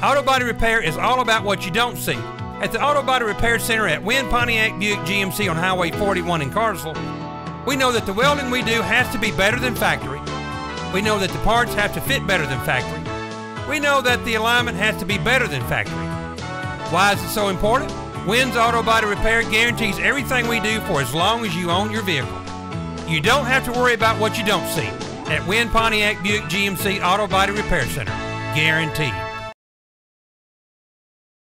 Auto Body Repair is all about what you don't see. At the Auto Body Repair Center at Wynn Pontiac Buick GMC on Highway 41 in Cartersville, we know that the welding we do has to be better than factory. We know that the parts have to fit better than factory. We know that the alignment has to be better than factory. Why is it so important? Wynn's Auto Body Repair guarantees everything we do for as long as you own your vehicle. You don't have to worry about what you don't see at Wynn Pontiac Buick GMC Auto Body Repair Center. Guaranteed.